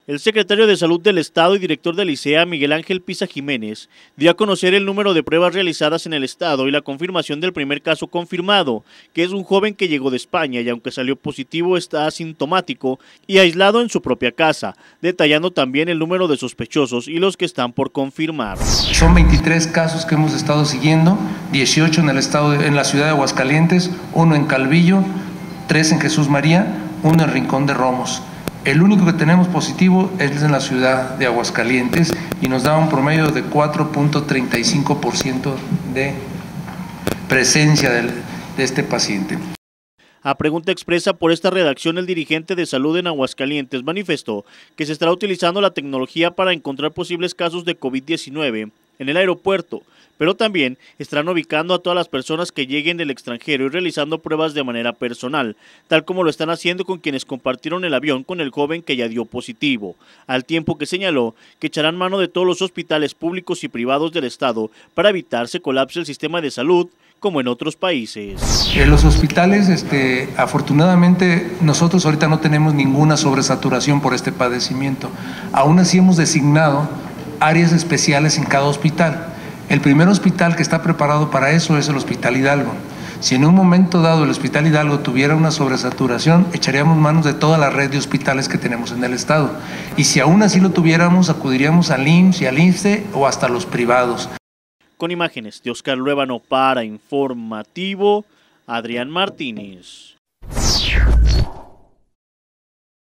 El secretario de Salud del Estado y director del ICEA, Miguel Ángel Pisa Jiménez, dio a conocer el número de pruebas realizadas en el Estado y la confirmación del primer caso confirmado, que es un joven que llegó de España y aunque salió positivo está asintomático y aislado en su propia casa, detallando también el número de sospechosos y los que están por confirmar. Son 23 casos que hemos estado siguiendo, 18 en la ciudad de Aguascalientes, 1 en Calvillo, 3 en Jesús María, 1 en Rincón de Romos. El único que tenemos positivo es en la ciudad de Aguascalientes y nos da un promedio de 4.35% de presencia de este paciente. A pregunta expresa por esta redacción, el dirigente de salud en Aguascalientes manifestó que se estará utilizando la tecnología para encontrar posibles casos de COVID-19 en el aeropuerto, pero también estarán ubicando a todas las personas que lleguen del extranjero y realizando pruebas de manera personal, tal como lo están haciendo con quienes compartieron el avión con el joven que ya dio positivo, al tiempo que señaló que echarán mano de todos los hospitales públicos y privados del estado para evitar se colapse el sistema de salud como en otros países. En los hospitales, afortunadamente, nosotros ahorita no tenemos ninguna sobresaturación por este padecimiento. Aún así hemos designado áreas especiales en cada hospital. El primer hospital que está preparado para eso es el Hospital Hidalgo. Si en un momento dado el Hospital Hidalgo tuviera una sobresaturación, echaríamos manos de toda la red de hospitales que tenemos en el estado. Y si aún así lo tuviéramos, acudiríamos al IMSS y al INSSSTE o hasta los privados. Con imágenes de Oscar Luébano para Informativo, Adrián Martínez.